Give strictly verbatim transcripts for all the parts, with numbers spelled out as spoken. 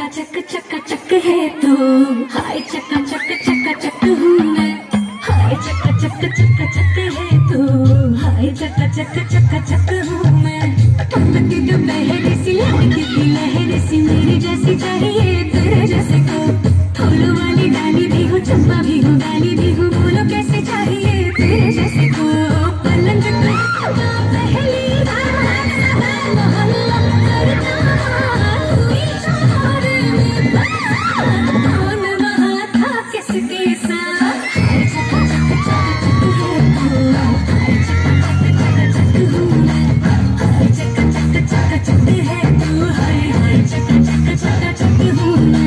चका चक चका चक है तू, हाय चका चक चका चक हूँ मैं, हाय चका चक चका चक है तू, हाय चका चक चका चक हूँ मैं। पकती दोपहर सी लड़की की लहर सी मेरी जैसी चाहिए तेरे जैसे को, फूलों वाली डाली भी हो चंपा भी हो डाली भी हो, बोलो कैसे चाहिए तेरे जैसे को। पलंग पे पहली बार मोहल्ला करना हुई शोर में बात, कौन वहाँ था किसके साथ, हाय चका चक चक चक है तू, हाय चका चक चक चक हूँ मैं, हाय चका चक चक चक है तू, हाय हाय चका चक चक चक हूँ मैं।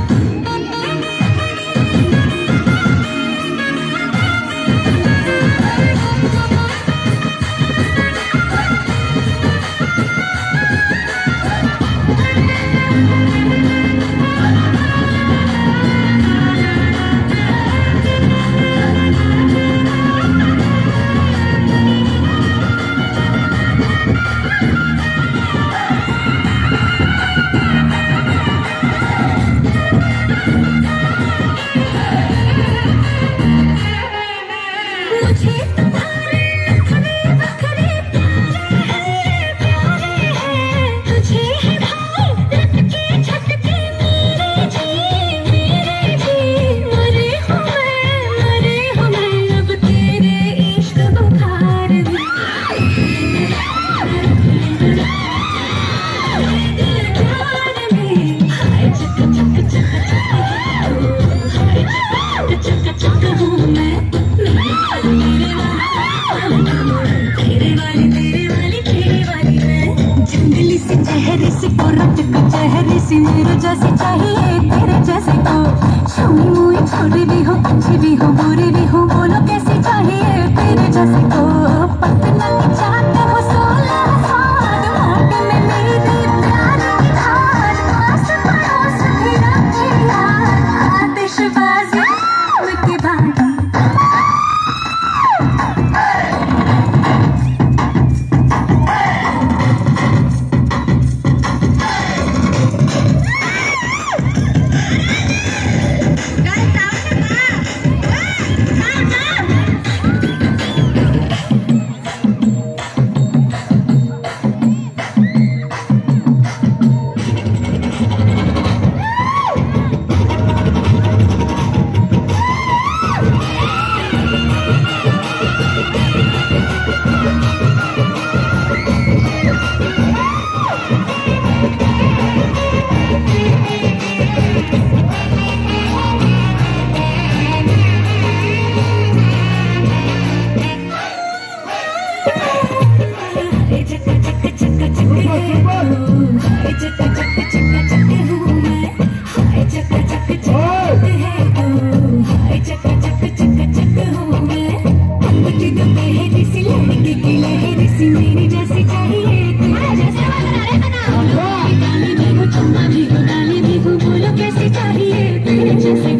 मुझे तुम्हारे नखरे नखरे प्यारे हैं प्यारे हैं, तुझे है भाई लटके झटके मेरे जी मेरे जी, मरे हूँ मैं मरे हूँ मैं अब तेरे इश्क बुखार में, प्यार में। हाय चक चक चक चक है तू, हाय चक चक चक हूँ मैं, तेरे वाली तेरे वाली तेरे वाली मैं, जंगली सी चेहरे से कोरट का चेहरे से मेरे जैसे चाहिए तेरे जैसे को, छुई मुई छोरी भी हो अच्छी भी हो बुरी भी हो, बोलो कैसे चाहिए तेरे जैसे को। पटना की चाट हो सोलह साल होट में मेरी प्यार की धार, पास पड़ोस भी रखे यार, आतिशबाजी की भांति। मेरी जैसी चाहिए तेरे जैसे, बोलो कैसे चाहिए तेरे जैसे।